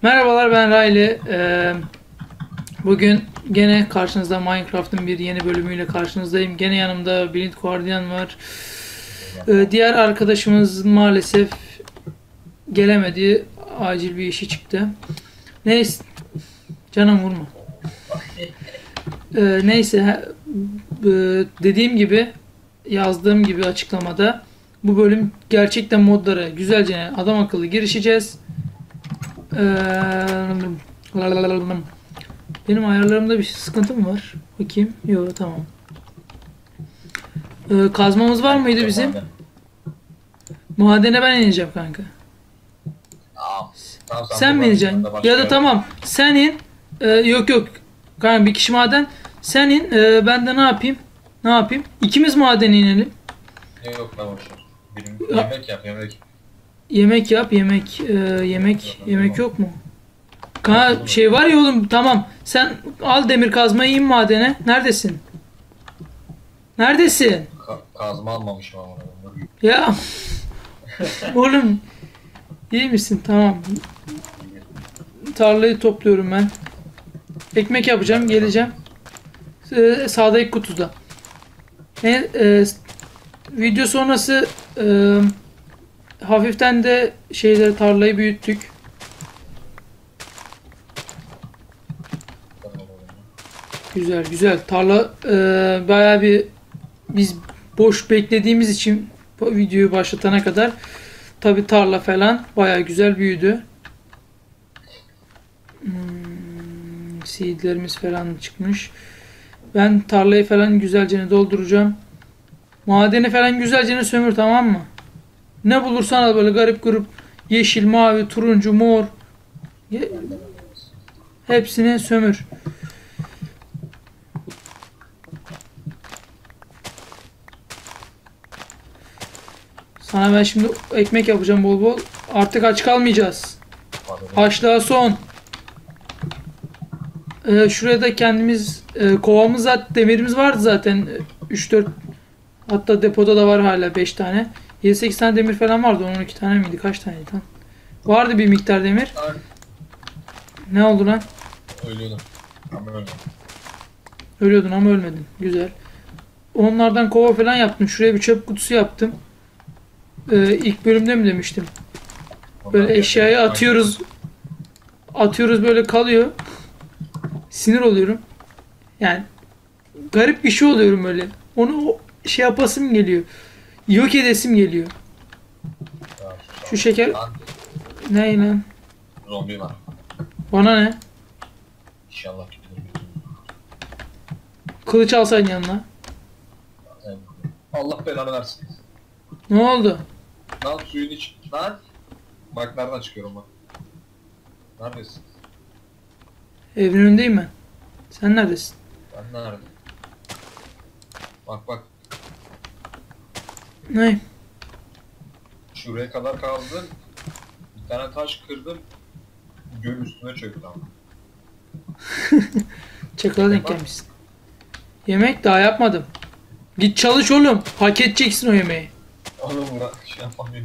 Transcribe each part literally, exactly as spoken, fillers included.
Merhabalar, ben Riley. Ee, bugün gene karşınızda Minecraft'ın bir yeni bölümüyle karşınızdayım. Gene yanımda Blind Guardian var. Ee, diğer arkadaşımız maalesef gelemedi. Acil bir işi çıktı. Neyse. Canım vurma. Ee, neyse. e, dediğim gibi, yazdığım gibi açıklamada bu bölüm gerçekten modlara güzelce adam akıllı girişeceğiz. Ee, benim ayarlarımda bir sıkıntı mı var? Bakayım. Yok, tamam. Ee, kazmamız var mıydı bizim? Madene ben ineceğim kanka. Tamam. Tamam, Sen mi ineceksin? Ya da tamam. Sen in. Ee, yok yok. Kanka bir kişi maden. Sen in. Ee, ben de ne yapayım? Ne yapayım? İkimiz madene inelim. Yok lan boşver. Benim yemek yap yemek. Yemek yap. Yemek. E, yemek. Yemek yok mu? Kanka şey var ya oğlum, tamam. Sen al demir kazmayı, in madene. Neredesin? Neredesin? Ka kazma almamışım ama. Ya oğlum, iyi misin? Tamam. Tarlayı topluyorum ben. Ekmek yapacağım, geleceğim. Ee, sağdaki kutuda. E, e, video sonrası e, hafiften de şeyleri, tarlayı büyüttük. Güzel güzel. Tarla e, bayağı bir, biz boş beklediğimiz için bu videoyu başlatana kadar tabi tarla falan bayağı güzel büyüdü. Hmm, seedlerimiz falan çıkmış. Ben tarlayı falan güzelce dolduracağım. Madeni falan güzelce sömür, tamam mı? Ne bulursan al, böyle garip grup yeşil, mavi, turuncu, mor. Ye- Hepsini sömür. Sana ben şimdi ekmek yapacağım bol bol. Artık aç kalmayacağız. Açlığa son. Ee, şuraya da kendimiz e, kovamız, zaten demirimiz vardı zaten. üç dört, hatta depoda da var hala beş tane. yedi sekiz tane demir falan vardı. on iki tane miydi? Kaç taneydi lan? Vardı bir miktar demir. Ay, Ne oldu lan? ölüyordum. Ama öldüm. Ölüyordun ama ölmedin. Güzel. Onlardan kova falan yaptım. Şuraya bir çöp kutusu yaptım. Ee, ilk bölümde mi demiştim? Böyle eşyayı atıyoruz. Atıyoruz, böyle kalıyor. Sinir oluyorum. Yani garip bir şey oluyorum böyle. Onu o şey yapasım geliyor. Yok edesim geliyor. Şu şeker Lan ne lan? zombi var. Bana ne? İnşallah gidilir. Kılıç alsaydın yanına. Allah belanı versin. Ne oldu? Lan suyun iç. Lan. Bak nereden çıkıyorum bak. Neredesin? Evin önündeyim ben. Sen neredesin? Ben nerede? Bak bak. Ne? Şuraya kadar kazdım. Bir tane taş kırdım. Göl üstüne çöktü ama. Çakala denk gelmişsin. Yemek daha yapmadım. Git çalış oğlum. Hak edeceksin o yemeği. Oğlum bırak şey yapamıyorum.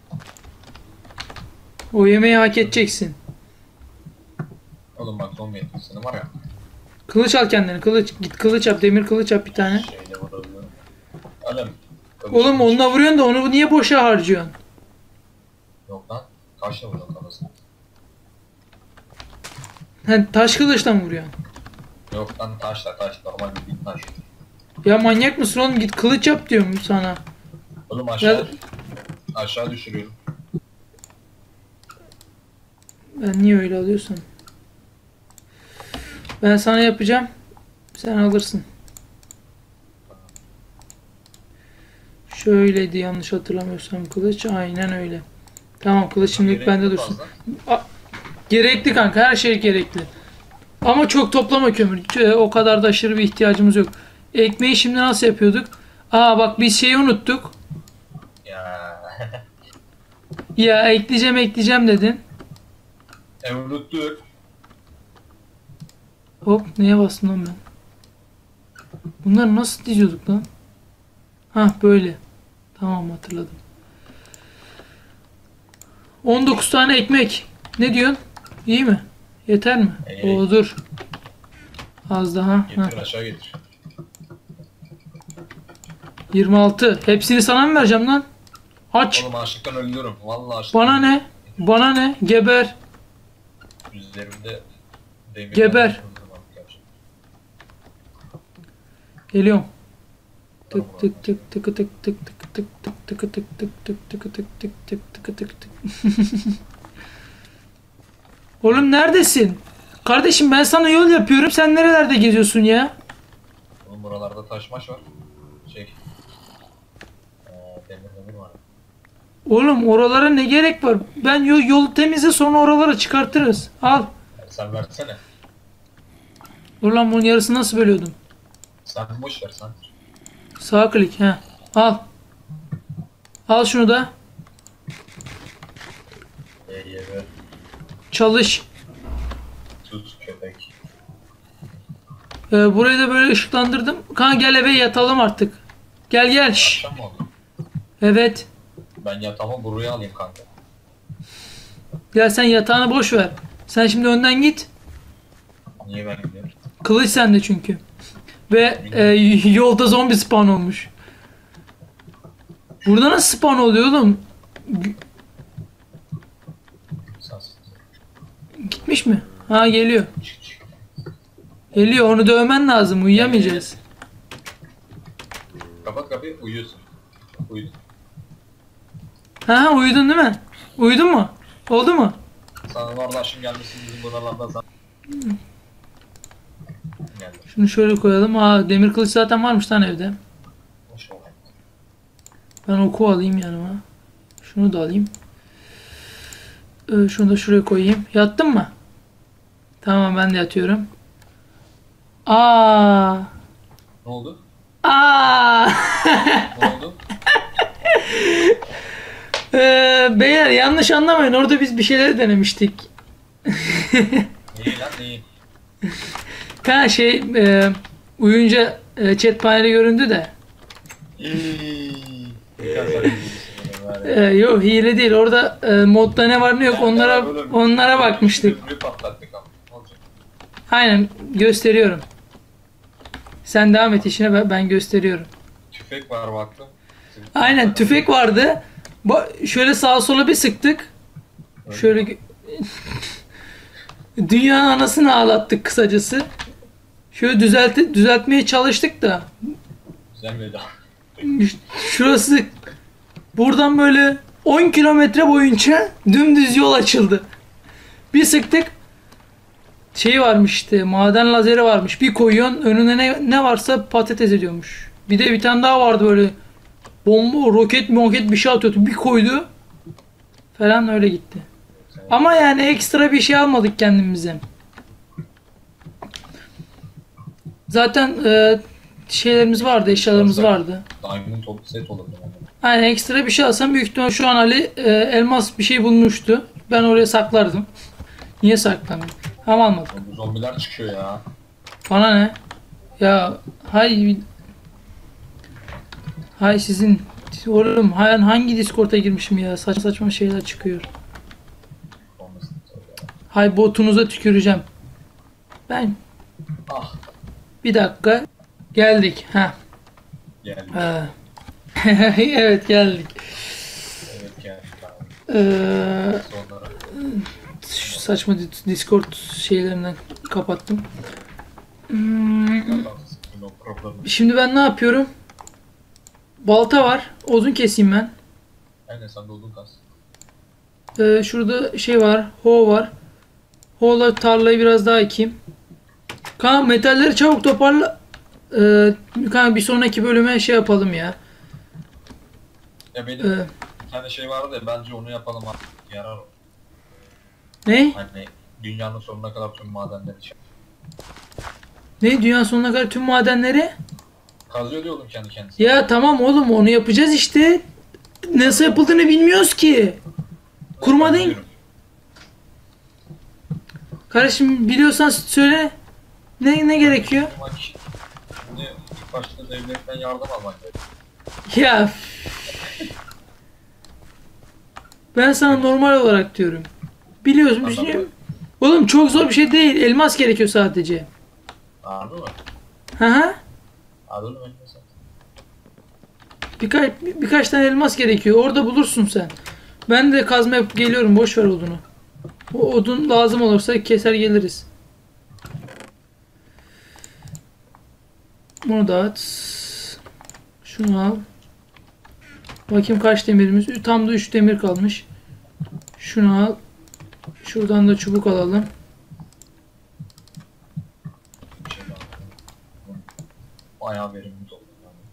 O yemeği hak edeceksin. Oğlum bak zombi etkisini var ya. Kılıç al kendine. Kılıç. Git kılıç yap. Demir kılıç yap bir tane. Şeyle vurabiliyorum. Oğlum. kılıç Oğlum kılıç. onunla vuruyorsun da onu niye boşa harcıyorsun? Yok lan. Taşla vurdum kafasına. Sen taş kılıçla mı vuruyorsun? Yok lan taşla taş. Normal bir taş. Ya manyak mısın oğlum? Git kılıç yap diyorum sana. Oğlum aşağı Ya- aşağı düşürüyorum. Ben niye öyle alıyorsam? Ben sana yapacağım. Sen alırsın. Şöyleydi yanlış hatırlamıyorsam kılıç. Aynen öyle. Tamam, kılıç şimdilik Gerekli bende dursun. fazla. A- gerekli kanka, her şey gerekli. Ama çok toplama kömür. Ç- O kadar da aşırı bir ihtiyacımız yok. Ekmeği şimdi nasıl yapıyorduk? Aa bak, biz şeyi unuttuk. Ya. Ya ekleyeceğim ekleyeceğim dedin. E unuttuk. Hop, neye bastım lan ben? Bunları nasıl diziyorduk lan? Hah, böyle. Tamam, hatırladım. on dokuz tane ekmek. Ne diyorsun? İyi mi? Yeter mi? Ee, Oo dur. Az daha. Ha. Getir aşağı getir. yirmi altı. Hepsini sana mı vereceğim lan? Aç. Oğlum açlıktan ölüyorum. Vallahi açlıktan Bana ne? ölüyorum. Bana ne? Geber. Üzerimde demir. Geber. Geliyorum. Tık tık tık tık tık tık tık tık tık tık tık tık tık tık tık tık tık tık tık tık. Oğlum neredesin? Kardeşim ben sana yol yapıyorum. Sen nerelerde geziyorsun ya? Oğlum buralarda taş maş var. Şey. Ee, demir demir var. Oğlum oralara ne gerek var? Ben yol, yolu temizle sonra oralara çıkartırız. Al. Yani sen versene. Dur lan bunun yarısını nasıl bölüyordum? Sen boş ver sen. Sağ klik ha. Al. Al şunu da. Ye ye be. Çalış. Tuz köpek. Ee, burayı da böyle ışıklandırdım. Kanka gel eve yatalım artık. Gel gel. Şş. Akşam mı oldu? Evet. Ben yatağımı buraya alayım kanka. Gel sen yatağını boş ver. Sen şimdi önden git. Niye ben gidiyorum? Kılıç sende çünkü. Ve e, yolda zombi spawn olmuş. Burada nasıl spawn oluyor oğlum? G- Sensiz. Gitmiş mi? Ha geliyor. Çık çık. Geliyor onu dövmen lazım. Uyuyamayacağız. Kapat kapıyı uyuyorsun. Uyudun. Ha uyudun değil mi? Uyudun mu? Oldu mu? Sana varlaşım gelmesin bizim buralarda zaten. Geldi. Şunu şöyle koyalım. Aa demir kılıç zaten varmış lan evde. Hoş oldu. Ben oku alayım yanıma. Şunu da alayım. Ee, şunu da şuraya koyayım. Yattın mı? Tamam ben de yatıyorum. Aa. Ne oldu? Aa. Ne oldu? Ee, beyler yanlış anlamayın. Orada biz bir şeyler denemiştik. Neyi lan neyi? Ha şey e, uyuyunca e, chat paneli göründü de. İyi. Dikkat sen izliyorsun var ya. E, yok hile değil. Orada e, modda ne var ne yok onlara onlara bakmıştık. Bir patlattık ama. Ne olacak? Aynen gösteriyorum. Sen devam et işine ben, ben gösteriyorum. Tüfek var baktım. Aynen tüfek vardı. Ba- şöyle sağa sola bir sıktık. Şöyle gö- dünyanın anasını ağlattık kısacası. Şöyle düzelt düzeltmeye çalıştık da Güzel veda. şurası buradan böyle on kilometre boyunca dümdüz yol açıldı. Bir sıktık. Şey varmış işte maden lazeri varmış. Bir koyuyorsun önüne ne, ne varsa patates ediyormuş. Bir de bir tane daha vardı böyle bomba, roket, moket bir şey atıyordu. Bir koydu falan öyle gitti. Ama yani ekstra bir şey almadık kendimize. Zaten e, şeylerimiz vardı, eşyalarımız vardı. Diamond top set olurdu bende. Yani ekstra bir şey alsam büyük ihtimal şu an Ali e, elmas bir şey bulmuştu. Ben oraya saklardım. Niye saklamıyorum? Ama almadım. Bu zombiler çıkıyor ya. Bana ne? Ya hay hay sizin oğlum hay hangi Discord'a girmişim ya saçma saçma şeyler çıkıyor. Olmasın. Hay botunuza tüküreceğim. Ben Ah. bir dakika geldik. Ha. Geldi. Ha. Evet geldik. Evet geldi. Tamam. Ee, Sonlara. şu saçma di- Discord şeylerinden kapattım. Hmm, No problem. şimdi ben ne yapıyorum? Balta var. Odun keseyim ben. Aynen sen de odun kas. Ee, şurada şey var. Ho var. Ho'la tarlayı biraz daha ekeyim. Kanka metalleri çabuk toparla. Ee, kanka bir sonraki bölüme şey yapalım ya. Ya benim Ee, bir tane şey vardı ya bence onu yapalım artık. Yarar o. ne? Hani dünyanın sonuna kadar tüm madenleri çık. Ne? Dünya sonuna kadar tüm madenleri? Kazıyor diyordum kendi kendisine. Ya tamam oğlum onu yapacağız işte. Nasıl yapıldığını bilmiyoruz ki. Kurma değil. Biliyorum. Kardeşim biliyorsan söyle. Ne ne gerekiyor? Bak, şimdi ilk başta devletten yardım almak gerekiyor. Ya. Ben sana normal olarak diyorum. Biliyoruz. Anladım. Bizim Oğlum çok zor bir şey değil. Elmas gerekiyor sadece. Anladın mı? Hı hı. Anladın mı? Sen? Birkaç, birkaç tane elmas gerekiyor. Orada bulursun sen. Ben de kazma yapıp geliyorum. Boş ver odunu. O odun lazım olursa keser geliriz. Bunu da at. Şunu al. Bakayım kaç demirimiz. Tam da üç demir kalmış. Şunu al. Şuradan da çubuk alalım. Bir şey daha. Bayağı verimli oldu.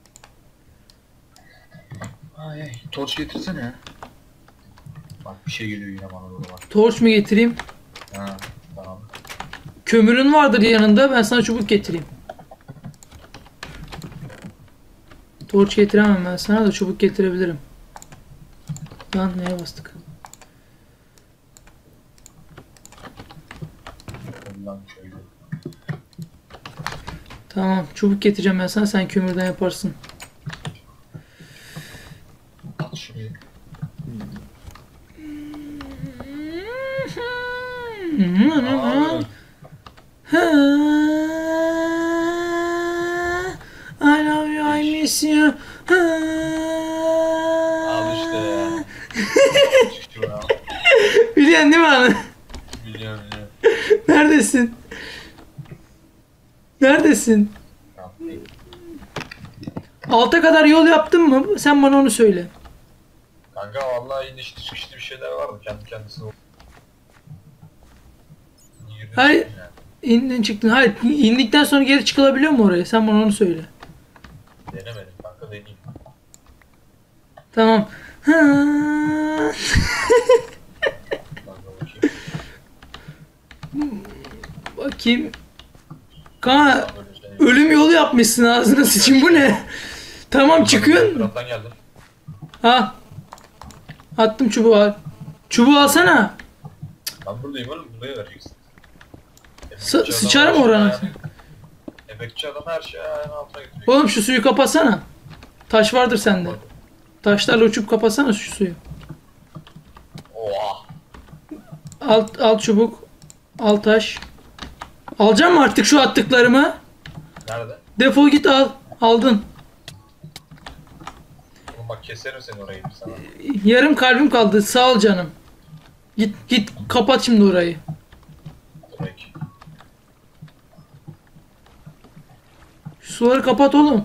Ay ay. Torç getirsene. Bak bir şey geliyor yine bana doğru bak. Torç mu getireyim? Ha tamam. Kömürün vardır yanında. Ben sana çubuk getireyim. Torç getiremem ben sana da çubuk getirebilirim. Lan neye bastık? Ondan şöyle. Tamam çubuk getireceğim ben sana. Sen kömürden yaparsın. At şurayı. Aa, I love you, I miss you. al işte ya. Çık şuraya. Biliyorsun değil mi abi? Biliyorum biliyorum. Neredesin? Neredesin? Tamam. Alta kadar yol yaptın mı? Sen bana onu söyle. Kanka vallahi inişli çıkışlı bir şeyler vardı kendi kendisine. Girdin Hayır. çıktın yani. İndin çıktın. Hayır indikten sonra geri çıkılabiliyor mu oraya? Sen bana onu söyle. Denemedim kanka deneyeyim. Tamam. Kanka bakayım. Bakayım. Kanka Tamam, böyle şey. ölüm yolu yapmışsın ağzına sıçayım bu ne? Tamam çıkıyorsun. Taraftan geldim. Ha. Attım çubuğu al. Çubuğu alsana. Ben buradayım oğlum buraya vereceksin. Sı Emekçi adam sıçarım her şeyi orana. ayağını- Emekçi adam her şeyi ayağının altına getiriyor. Oğlum şu suyu kapatsana. Taş vardır sende. Taşlarla uçup kapatsana şu suyu. Oha. Al, al çubuk. Al taş. Alacağım mı artık şu attıklarımı? Nerede? Defol git al. Aldın. Oğlum bak keserim seni oraya bir sana. Yarım kalbim kaldı. Sağ ol canım. Git git kapat şimdi orayı. Direkt. Şu suları kapat oğlum.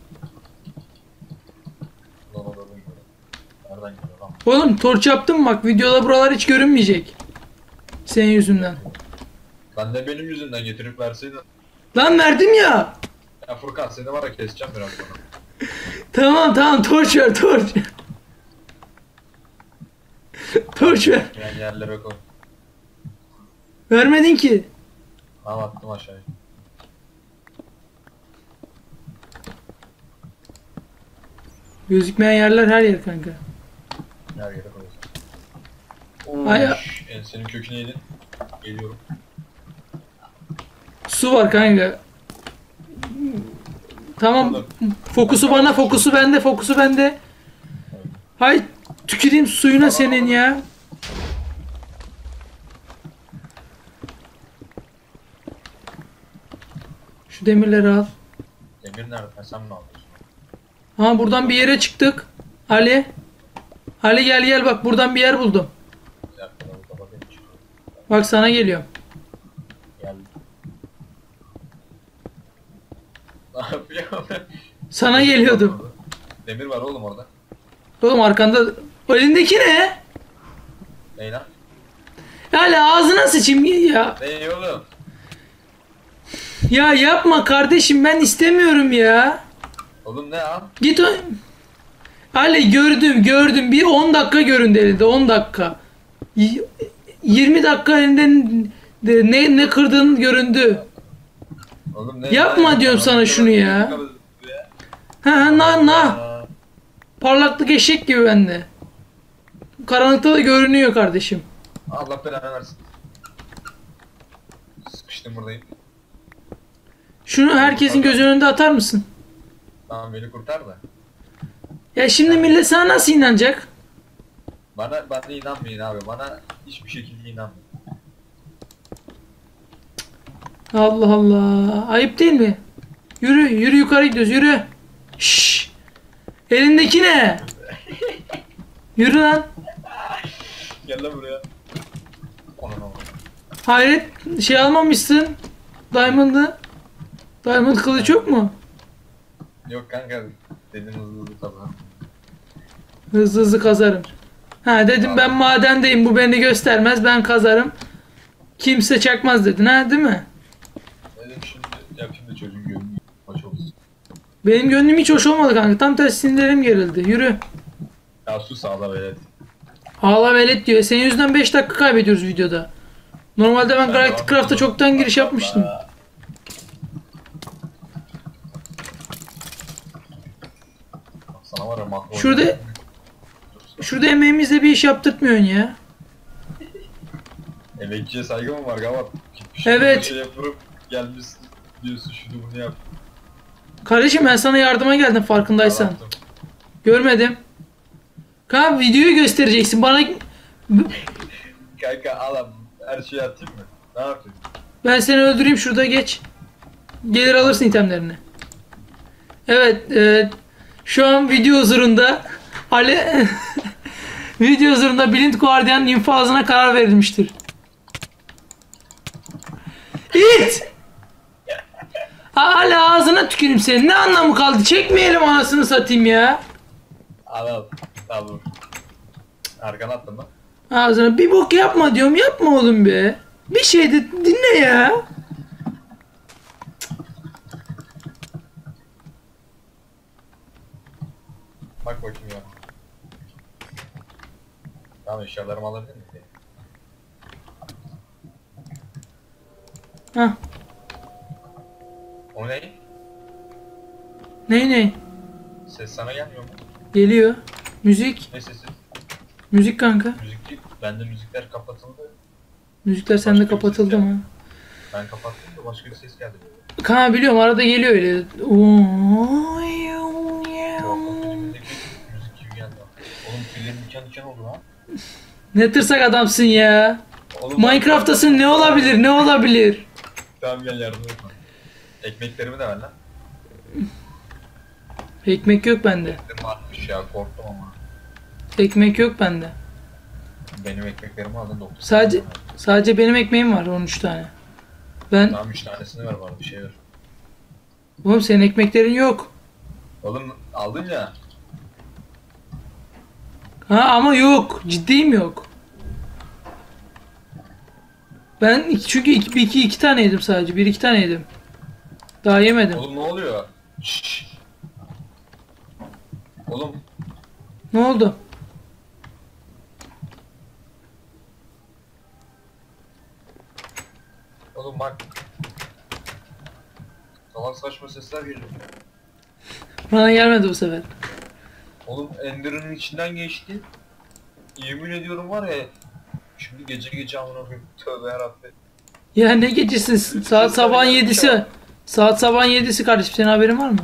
Ulan o da duymuyor. Nereden geliyor lan? Oğlum torç yaptım bak videoda buralar hiç görünmeyecek. Senin yüzünden. Ben de benim yüzümden getirip verseydin. Lan verdim ya. Ya Furkan seni var ya keseceğim biraz sonra. Tamam tamam torç ver torç. Torç ver. Yani yerlere koy. Vermedin ki. Tamam attım aşağıya. Gözükmeyen yerler her yer kanka. Her yere koy. Ay- Oy, ensenin kökünü yedin. Geliyorum. Su var kanka. Tamam. Fokusu bana, fokusu bende, fokusu bende. Hay tüküreyim suyuna senin ya. Şu demirleri al. Demir nerede? Ha, sen mi alıyorsun? Ha buradan bir yere çıktık. Ali. Ali gel gel bak buradan bir yer buldum. Bir dakika da burada bakayım. Çıkıyor. Bak sana geliyorum. Geldim. Ne yapıyor? Sana geliyordum. Demir var oğlum orada. Oğlum arkanda o elindeki ne? Ney lan? Ali ağzına sıçayım ya. Ney oğlum? Ya yapma kardeşim ben istemiyorum ya. Oğlum ne al? Git o... Ali gördüm gördüm bir on dakika göründü elinde on dakika. Y- yirmi dakika elinden de ne ne kırdığın göründü. Oğlum ne? Yapma ne? diyorum sana şunu ya. Ha ha na na. Aa, Parlaklık eşek gibi bende. Karanlıkta da görünüyor kardeşim. Allah belanı versin. Sıkıştım buradayım. Şunu herkesin göz önünde atar mısın? Tamam beni kurtar da. Ya şimdi millet sana nasıl inanacak? Bana bana inanmayın abi. Bana hiçbir şekilde inanmayın. Allah Allah. Ayıp değil mi? Yürü, yürü yukarı gidiyoruz, yürü. Şşş. Elindeki ne? Yürü lan. Gel lan buraya. Ona ne oldu? Hayret, şey almamışsın. Diamond'ı. Diamond kılıç yok mu? Yok kanka. Dedim hızlı hızlı kazan. Hızlı hızlı kazarım. Ha dedim ben madendeyim, bu beni göstermez, ben kazarım. Kimse çakmaz dedin ha, değil mi? Dedim şimdi yapayım da çocuğun gönlü maç olsun. Benim gönlüm hiç hoş olmadı kanka. Tam tersi sinirlerim gerildi. Yürü. Ya sus ağla velet. Ağla velet diyor. Senin yüzünden beş dakika kaybediyoruz videoda. Normalde ben Galactic Craft'a çoktan giriş yapmıştım. Bak sana var ya makro. Şurada şurada emeğimizle bir iş yaptırtmıyorsun ya. Emekçiye saygı mı var Gavat? Gitmiş Evet. bir şey yapıp gelmişsin diyorsun şunu bunu yap. Kardeşim ben sana yardıma geldim farkındaysan. Anlattım. Görmedim. Kanka videoyu göstereceksin bana. Kanka al her şeyi atayım mı? Ne yapayım? Ben seni öldüreyim, şurada geç. Gelir alırsın itemlerini. Evet, e, şu an video huzurunda Ali video huzurunda Blind Guardian'ın infazına karar verilmiştir. İt! Hala ağzına tüküreyim senin. Ne anlamı kaldı? Çekmeyelim anasını satayım ya. Al al. Al vur. Arkana attın lan. Ağzına bir bok yapma diyorum. Yapma oğlum be. Bir şey de dinle ya. Bak bakayım ya. Tamam eşyalarımı alabilir miyim? Hah. O ne? Ney ney? Ses sana gelmiyor mu? Geliyor. Müzik. Ne sesi? Müzik kanka. Müzik değil. Bende müzikler kapatıldı. Müzikler sende Başka bir kapatıldı ses mü? Ben kapattım da başka bir ses geldi. Kanka biliyorum arada geliyor öyle. Filmdeki müzik gibi geldi. Oğlum tüylerim diken diken oldu lan. Ne tırsak adamsın ya. Oğlum, Minecraft'tasın, ne olabilir ne olabilir? Tamam gel yardım et bana. Ekmeklerimi de ver lan. Ekmek yok bende. Ekmeklerim varmış ya korktum ama. Ekmek yok bende. Benim ekmeklerimi aldın doktor. Sadece sadece benim ekmeğim var on üç tane. Ben Tamam üç tanesini ver bana bir şey ver. oğlum senin ekmeklerin yok. Oğlum aldın ya. Ha ama yok. Ciddiyim yok. Ben iki, çünkü iki, iki, iki tane yedim sadece. Bir iki tane yedim. Daha yemedim. Oğlum ne oluyor? Şşş. Oğlum Ne oldu? Oğlum bak. Salak saçma sesler geliyor. Bana gelmedi bu sefer. Oğlum Ender'ın içinden geçti. Yemin ediyorum var ya. Şimdi gece gece amına koyayım. Tövbe yarabbim. Ya ne gecesi? Saat sabahın yedisi. Saat sabahın yedisi kardeşim. Senin haberin var mı?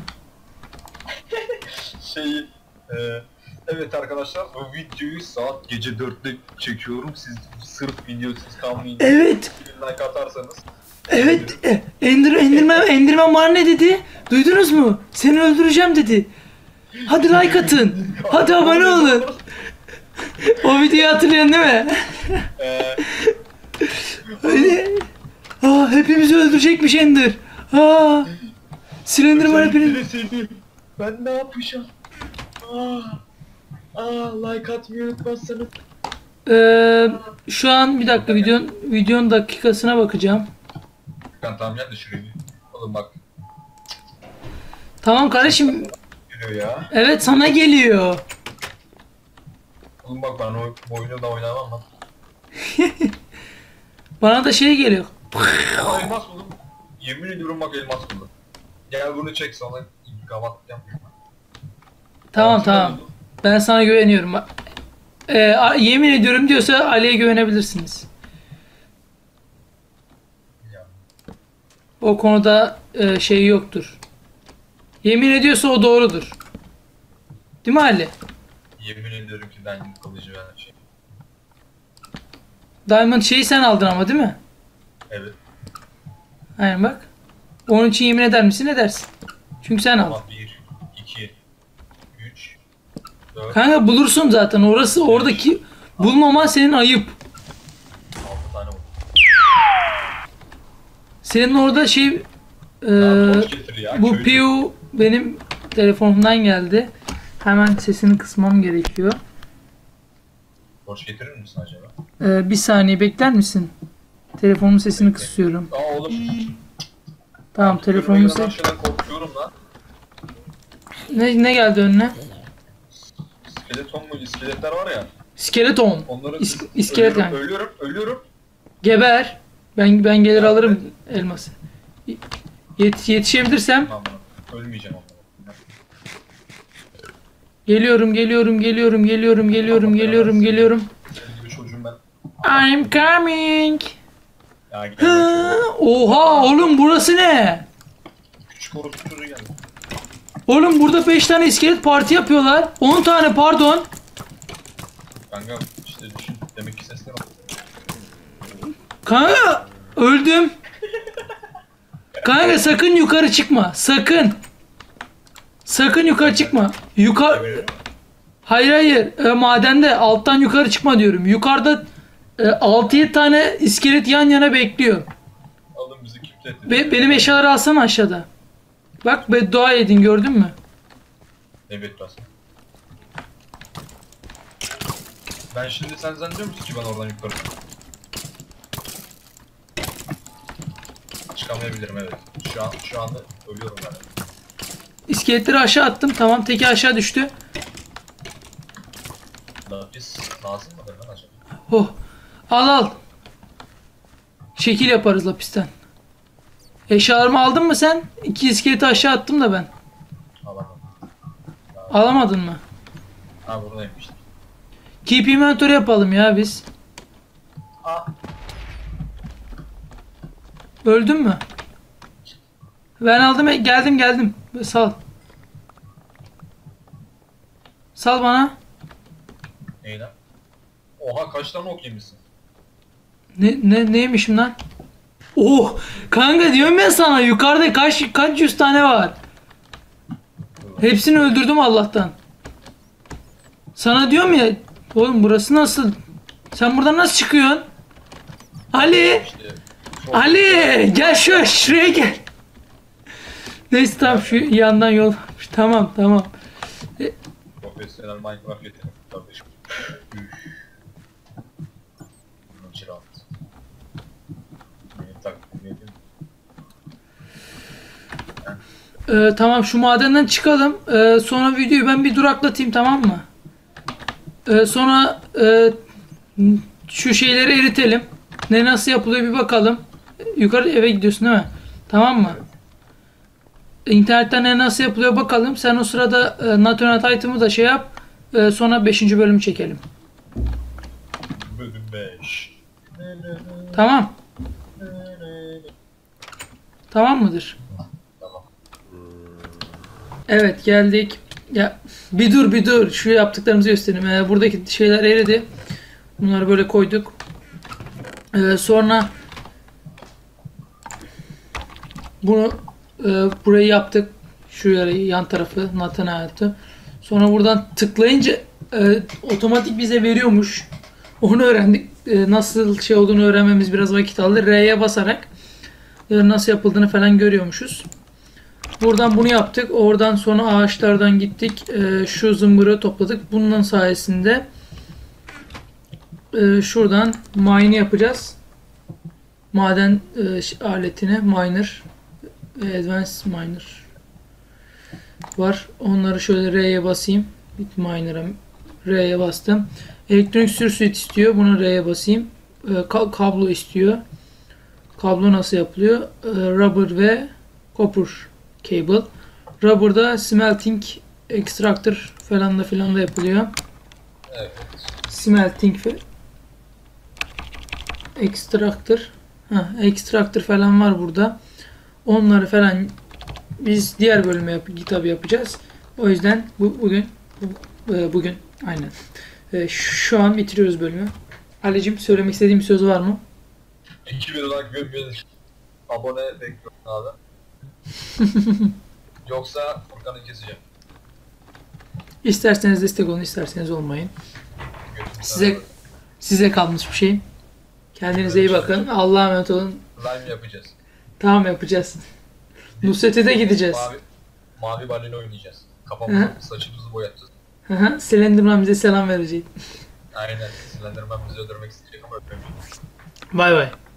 Şeyi e, evet arkadaşlar bu videoyu saat gece dörtte çekiyorum. Siz sırf videosuz kalmayın. Evet. Bir like atarsanız. Evet. e, Ender, Enderman, Enderman bana ne dedi? Duydunuz mu? Seni öldüreceğim dedi. Hadi like atın. Hadi abone olun. O videoyu hatırlıyorsun değil mi? Eee Öyle. Aa, hepimizi öldürecekmiş Ender. Aa, Slenderman hepimiz. özellikle seni. Ben ne yapacağım? Aa, aa like atmayı unutmazsanız. Ee, şu an bir dakika videonun, videonun dakikasına bakacağım. Ben tamam gel de şuraya bir. Oğlum bak Tamam kardeşim. geliyor ya. Evet sana geliyor. Oğlum bak ben o bu oyunu da oynamam lan. Bana da şey geliyor. Ama elmas buldum. Yemin ediyorum bak elmas buldum. Gel bunu çek sonra gavat yapayım. Tamam tamam. Ben sana güveniyorum. Ee, a- yemin ediyorum diyorsa Ali'ye güvenebilirsiniz. Ya. O konuda e, şey yoktur. Yemin ediyorsa o doğrudur. Değil mi Ali? Yemin ediyorum ki ben kılıcı veren şey. Diamond şeyi sen aldın ama değil mi? Evet. Aynen bak. Onun için yemin eder misin? Edersin. Çünkü sen aldın. Tamam bir, iki, üç, dört, Kanka bulursun zaten. Orası oradaki bulmaman senin ayıp. altı tane buldum. Senin orada şey eee, Ya, borç getir ya, bu köylü. Piu benim telefonumdan geldi. Hemen sesini kısmam gerekiyor. Borç getirir misin acaba? Eee, bir saniye bekler misin? Telefonun sesini kısıyorum. Aa oğlum. Tamam telefonumun Telefonun sesi. şeyden korkuyorum lan. Ne, ne geldi önüne? İskeleton mu? İskeletler var ya. Skeleton. Onları İs- iskelet ölüyorum, yani. ölüyorum, ölüyorum. Geber. Ben ben gelir alırım elması. Yet, yetişebilirsem Tamam, ölmeyeceğim onlara. geliyorum, geliyorum, geliyorum, geliyorum, geliyorum, geliyorum, geliyorum. Senin gibi çocuğum ben. I'm coming. Ya gel Hı, çocuğum. oha oğlum burası ne? Küçük orospu çocuğu geldi. Oğlum burada beş tane iskelet parti yapıyorlar. on tane pardon. Kanka işte düşün. Demek ki sesler var. Kanka öldüm. Kanka sakın yukarı çıkma. Sakın. Sakın yukarı çıkma. Yukarı Hayır hayır. E, madende alttan yukarı çıkma diyorum. Yukarıda e, altı yedi tane iskelet yan yana bekliyor. Alın bizi kilitletti. Be benim eşyaları alsana aşağıda. Bak beddua edin gördün mü? Ne bekliyorsun? Ben şimdi sen zannediyor musun ki ben oradan yukarı çıkamayabilirim, evet. Şu an şu anda ölüyorum ben. İskeletleri aşağı attım. Tamam teki aşağı düştü. Lapis lazım mıdır lan acaba? Oh. Al al. Şekil yaparız lapisten. Eşyalarımı aldın mı sen? İki iskeleti aşağı attım da ben. Alamam. Alamadın mı? Ha buradayım işte. Keep inventory yapalım ya biz. Aa. Öldün mü? Ben aldım e, geldim geldim. Sal. Sal bana. Ney lan? Oha kaç tane ok yemişsin? Ne, ne neymişim lan? Oh kanka diyorum ya sana yukarıda kaç kaç yüz tane var. Hepsini öldürdüm Allah'tan. Sana diyorum ya oğlum burası nasıl? Sen buradan nasıl çıkıyorsun? Ali! İşte çok Ali! Gel şu şuraya gel. Neyse tamam şu yandan yol varmış. Tamam tamam. profesyonel Minecraft yetenek kardeşim. Üf. Cirat. Benim takdim edeyim. Ee, tamam şu madenden çıkalım. Ee, sonra videoyu ben bir duraklatayım tamam mı? Ee, sonra e, şu şeyleri eritelim. Ne nasıl yapılıyor bir bakalım. Yukarı eve gidiyorsun değil mi? Tamam mı? İnternetten ne nasıl yapılıyor bakalım. Sen o sırada e, Nationalite item'ı da şey yap. E, sonra beşinci bölümü çekelim. Bölüm beş. Tamam. Tamam mıdır? Tamam. Evet geldik. Ya bir dur bir dur. Şu yaptıklarımızı göstereyim. Ee, buradaki şeyler eridi. Bunları böyle koyduk. Ee, sonra bunu e, burayı yaptık. Şu yarayı yan tarafı Nathan hayatı. Sonra buradan tıklayınca e, otomatik bize veriyormuş. Onu öğrendik. E, nasıl şey olduğunu öğrenmemiz biraz vakit aldı. R'ye basarak e, nasıl yapıldığını falan görüyormuşuz. Buradan bunu yaptık. Oradan sonra ağaçlardan gittik. E, şu zımbırı topladık. Bunun sayesinde e, şuradan mine yapacağız. Maden e, aletine miner ve advanced miner var. Onları şöyle R'ye basayım. Bit miner'a R'ye bastım. Elektronik sürüsü istiyor. Bunu R'ye basayım. E, ka- kablo istiyor. Kablo nasıl yapılıyor? E, rubber ve copper cable. Rubber'da smelting extractor falan da filan da yapılıyor. Evet. Smelting ve extractor. Ha, extractor falan var burada. Onları falan biz diğer bölüme yap kitabı yapacağız. O yüzden bu bugün bu, e, bugün aynen. E, şu an bitiriyoruz bölümü. Ali'cim söylemek istediğin bir söz var mı? iki bin olarak gömmeyiz. abone bekliyorum abi. Yoksa Furkan'ı keseceğim. İsterseniz destek olun, isterseniz olmayın. Götümü Size sararım. size kalmış bir şey. Kendinize iyi bakın. Allah'a emanet olun. Slime yapacağız. Tamam, yapacağız. Nusret'e de gideceğiz. Mavi, mavi balina oynayacağız. Hı. Kafamızı, saçımızı boyatacağız. Hı hı. Slenderman bize selam verecek. Aynen. Slenderman bizi öldürmek isteyecek ama öldürmeyecek. Bay bay.